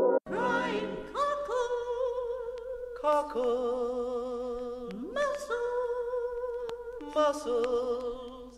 Crying cockle, Cockle, muscles, muscles,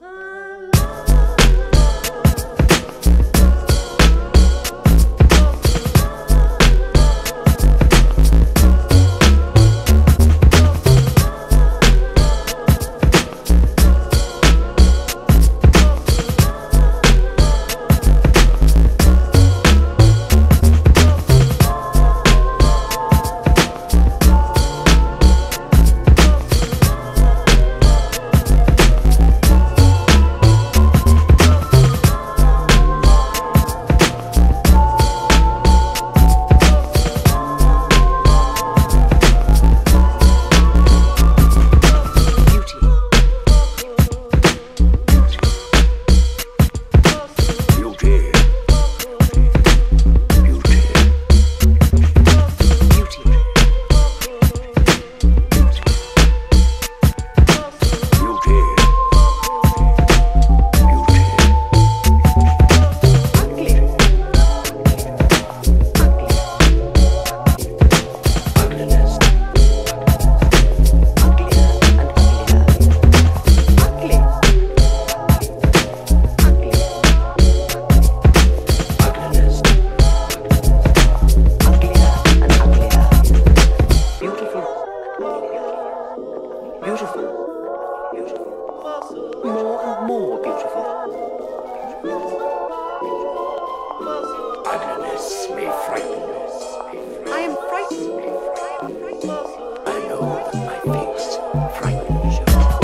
more and more beautiful. Ugliness may frighten us. I am frightened. I know that my face frightens you.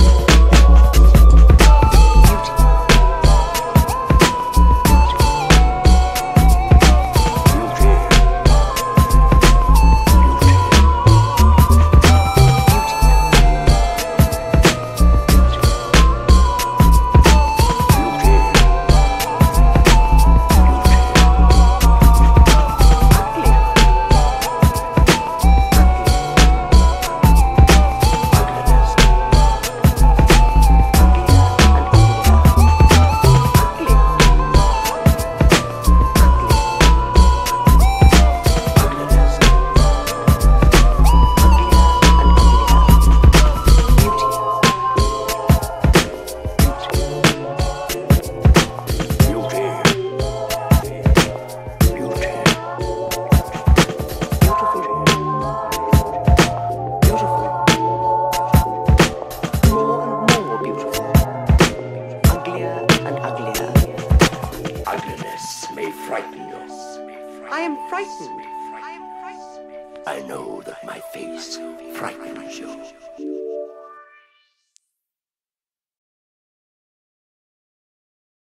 Ugliness may frighten you. I am frightened. I know that my face frightens you.